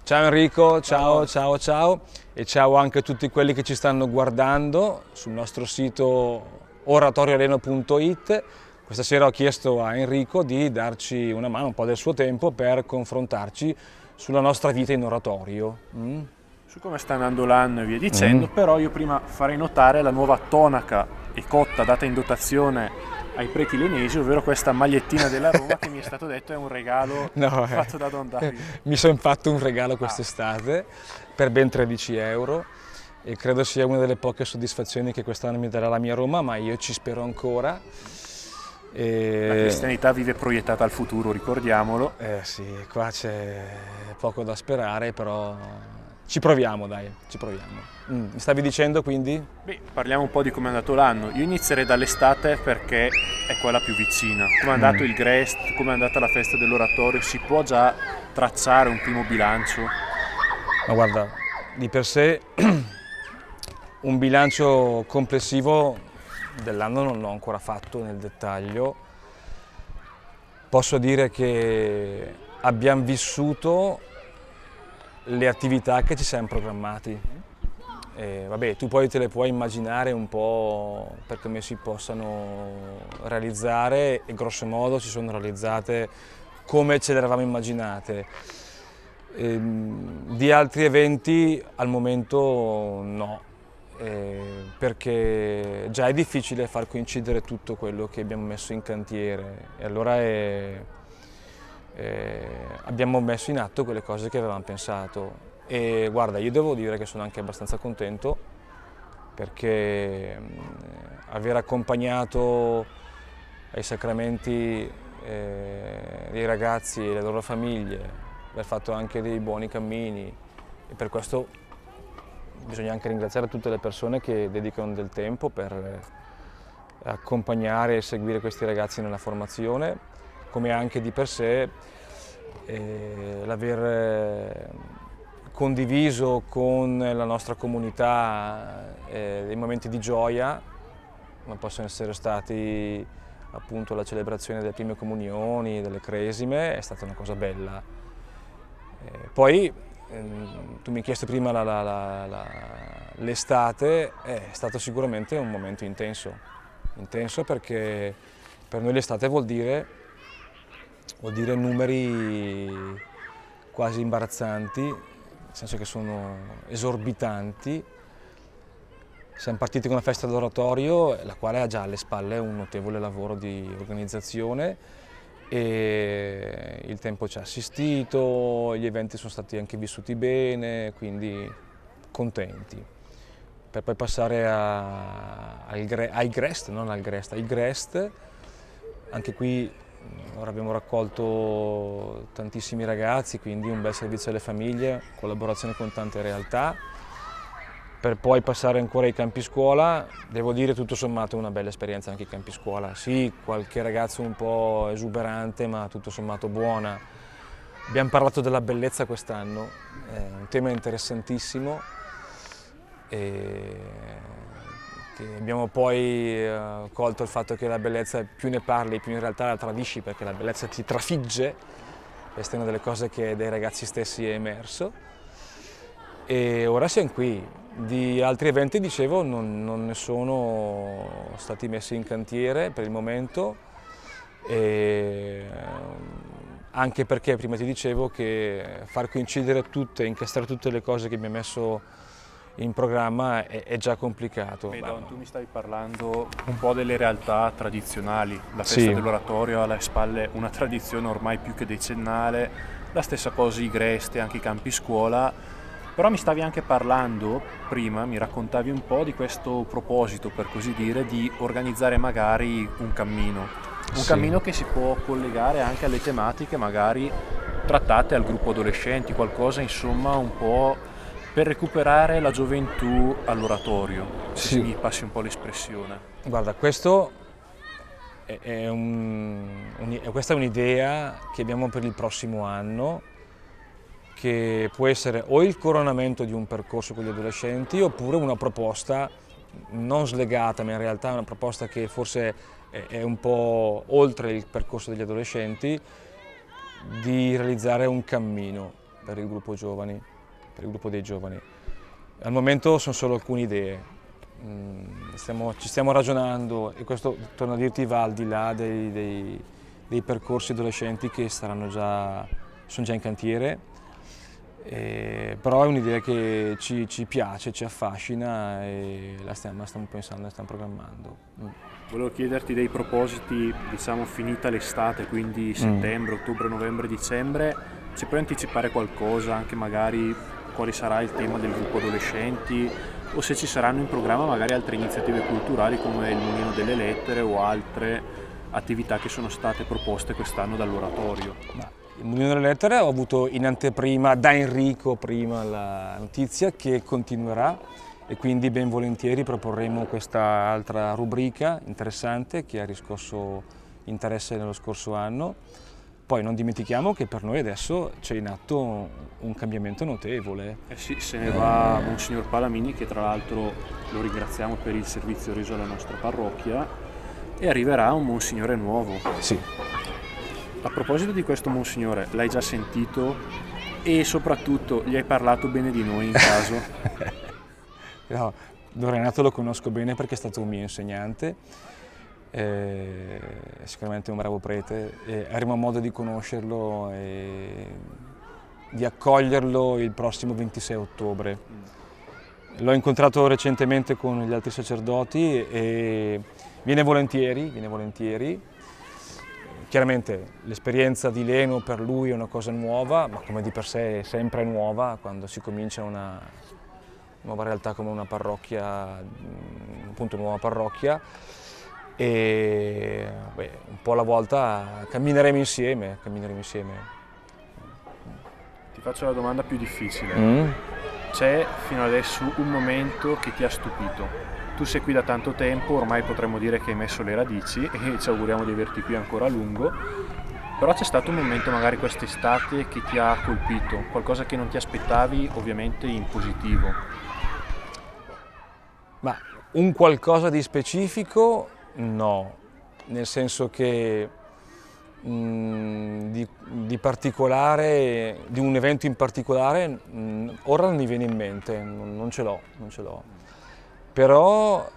Ciao Enrico, ciao e ciao anche a tutti quelli che ci stanno guardando sul nostro sito oratorioarena.it. Questa sera ho chiesto a Enrico di darci una mano, un po' del suo tempo per confrontarci sulla nostra vita in oratorio. Su come sta andando l'anno e via dicendo, però io prima farei notare la nuova tonaca e cotta data in dotazione ai preti lenesi, ovvero questa magliettina della Roma che mi è stato detto è un regalo fatto da Don Davide. Mi sono fatto un regalo quest'estate per ben 13 euro e credo sia una delle poche soddisfazioni che quest'anno mi darà la mia Roma, ma io ci spero ancora. La cristianità vive proiettata al futuro, ricordiamolo. Sì, qua c'è poco da sperare, però ci proviamo, dai, ci proviamo. Mi stavi dicendo quindi? Beh, parliamo un po' di come è andato l'anno. Io inizierei dall'estate perché è quella più vicina. Come è andato il Grest, come è andata la festa dell'oratorio, si può già tracciare un primo bilancio? Ma guarda, di per sé un bilancio complessivo dell'anno non l'ho ancora fatto nel dettaglio. Posso dire che abbiamo vissuto le attività che ci siamo programmati. Vabbè, tu poi te le puoi immaginare un po' per come si possano realizzare e grosso modo si sono realizzate come ce le eravamo immaginate. Di altri eventi al momento no, perché già è difficile far coincidere tutto quello che abbiamo messo in cantiere e allora abbiamo messo in atto quelle cose che avevamo pensato. E guarda, io devo dire che sono anche abbastanza contento perché aver accompagnato ai sacramenti dei ragazzi e le loro famiglie, aver fatto anche dei buoni cammini e per questo bisogna anche ringraziare tutte le persone che dedicano del tempo per accompagnare e seguire questi ragazzi nella formazione, come anche di per sé l'aver condiviso con la nostra comunità dei momenti di gioia, come possono essere stati appunto la celebrazione delle prime comunioni, delle cresime, è stata una cosa bella. Poi tu mi hai chiesto prima l'estate, è stato sicuramente un momento intenso perché per noi l'estate vuol dire numeri quasi imbarazzanti, nel senso che sono esorbitanti. Siamo partiti con la festa d'oratorio, la quale ha già alle spalle un notevole lavoro di organizzazione e il tempo ci ha assistito, gli eventi sono stati anche vissuti bene, quindi contenti. Per poi passare ai Grest, non al Grest, ai Grest, anche qui ora abbiamo raccolto tantissimi ragazzi, quindi un bel servizio alle famiglie, collaborazione con tante realtà, per poi passare ancora ai campi scuola. Devo dire tutto sommato una bella esperienza anche i campi scuola, sì, qualche ragazzo un po' esuberante ma tutto sommato buona. Abbiamo parlato della bellezza quest'anno, è un tema interessantissimo e che abbiamo poi colto il fatto che la bellezza più ne parli più in realtà la tradisci, perché la bellezza ti trafigge. Questa è una delle cose che dai ragazzi stessi è emerso e ora siamo qui. Di altri eventi, dicevo, non ne sono stati messi in cantiere per il momento, anche perché prima ti dicevo che far coincidere tutte, incastrare tutte le cose che abbiamo messo in programma è già complicato. Beh, Don, tu mi stavi parlando un po' delle realtà tradizionali, la festa dell'oratorio ha alle spalle una tradizione ormai più che decennale, la stessa cosa i Greste, anche i campi scuola, però mi stavi anche parlando, prima mi raccontavi un po' di questo proposito, per così dire, di organizzare magari un cammino che si può collegare anche alle tematiche magari trattate al gruppo adolescenti, qualcosa insomma un po' per recuperare la gioventù all'oratorio, se mi passi un po' l'espressione. Guarda, questa è un'idea che abbiamo per il prossimo anno, che può essere o il coronamento di un percorso con gli adolescenti oppure una proposta non slegata, ma in realtà una proposta che forse è un po' oltre il percorso degli adolescenti, di realizzare un cammino. per il gruppo giovani, per il gruppo dei giovani. Al momento sono solo alcune idee. Ci stiamo ragionando e questo, torno a dirti, va al di là dei percorsi adolescenti che sono già in cantiere, però è un'idea che ci piace, ci affascina e la stiamo pensando, la stiamo programmando. Volevo chiederti dei propositi, diciamo finita l'estate, quindi settembre, ottobre, novembre, dicembre, ci puoi anticipare qualcosa, anche magari quale sarà il tema del gruppo adolescenti o se ci saranno in programma magari altre iniziative culturali come il Mulino delle Lettere o altre attività che sono state proposte quest'anno dall'oratorio? Il Mulino delle Lettere ho avuto in anteprima da Enrico prima la notizia che continuerà e quindi ben volentieri proporremo questa altra rubrica interessante che ha riscosso interesse nello scorso anno. Poi non dimentichiamo che per noi adesso c'è in atto un cambiamento notevole. Sì, se ne va Monsignor Palamini, che tra l'altro lo ringraziamo per il servizio reso alla nostra parrocchia, e arriverà un Monsignore nuovo. Sì. A proposito di questo Monsignore, l'hai già sentito e soprattutto gli hai parlato bene di noi in caso? No, Don Renato lo conosco bene perché è stato un mio insegnante. È sicuramente un bravo prete e avremo modo di conoscerlo e di accoglierlo il prossimo 26 ottobre. L'ho incontrato recentemente con gli altri sacerdoti e viene volentieri. Chiaramente l'esperienza di Leno per lui è una cosa nuova, ma come di per sé è sempre nuova quando si comincia una nuova realtà come una parrocchia, appunto nuova parrocchia. E un po' alla volta cammineremo insieme. Ti faccio la domanda più difficile. C'è fino adesso un momento che ti ha stupito? Tu sei qui da tanto tempo, ormai potremmo dire che hai messo le radici e ci auguriamo di averti qui ancora a lungo, però c'è stato un momento magari quest'estate che ti ha colpito, qualcosa che non ti aspettavi, ovviamente in positivo? Ma un qualcosa di specifico? No, nel senso che di particolare, di un evento in particolare, ora non mi viene in mente, non ce l'ho. Però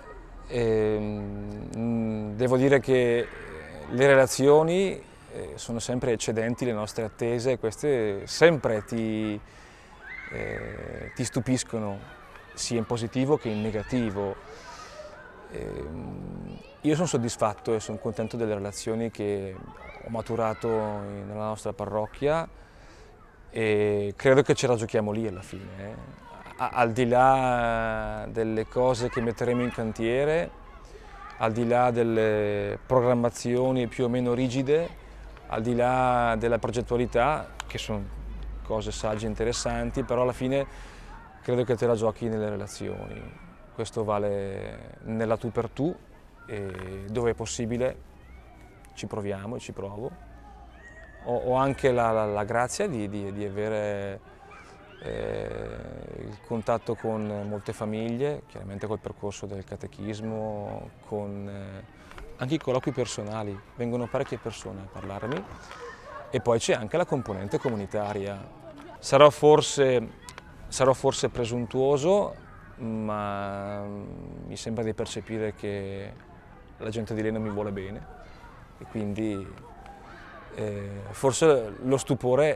devo dire che le relazioni sono sempre eccedenti le nostre attese e queste sempre ti stupiscono, sia in positivo che in negativo. Io sono soddisfatto e sono contento delle relazioni che ho maturato nella nostra parrocchia e credo che ce la giochiamo lì alla fine. Al di là delle cose che metteremo in cantiere, al di là delle programmazioni più o meno rigide, al di là della progettualità, che sono cose sagge e interessanti, però alla fine credo che te la giochi nelle relazioni. Questo vale nella tu per tu e dove è possibile ci proviamo e ci provo. Ho anche la grazia di avere il contatto con molte famiglie, chiaramente col percorso del catechismo, con anche i colloqui personali, vengono parecchie persone a parlarmi e poi c'è anche la componente comunitaria. Sarò forse presuntuoso, ma mi sembra di percepire che la gente di Leno mi vuole bene e quindi forse lo stupore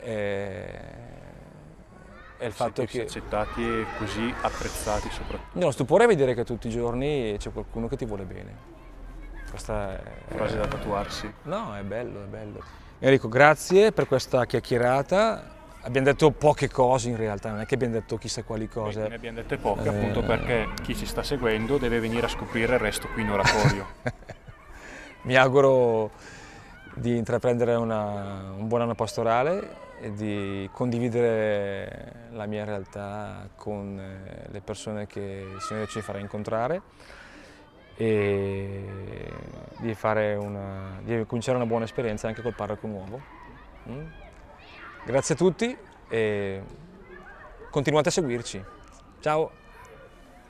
è il fatto che accettati e così apprezzati soprattutto. No, lo stupore è vedere che tutti i giorni c'è qualcuno che ti vuole bene. Questa è frase da tatuarsi. No, è bello. Enrico, grazie per questa chiacchierata. Abbiamo detto poche cose in realtà, non è che abbiamo detto chissà quali cose. Ne abbiamo dette poche appunto perché chi ci sta seguendo deve venire a scoprire il resto qui in oratorio. Mi auguro di intraprendere un buon anno pastorale e di condividere la mia realtà con le persone che il Signore ci farà incontrare e di cominciare una buona esperienza anche col parroco nuovo. Grazie a tutti e continuate a seguirci. Ciao!